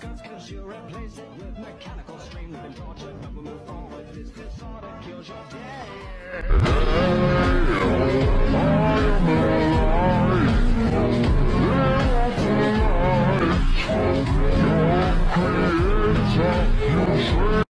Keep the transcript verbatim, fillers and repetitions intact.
shortcuts, cause you replace it with mechanical streams and torture. Never move forward, this disorder kills your day.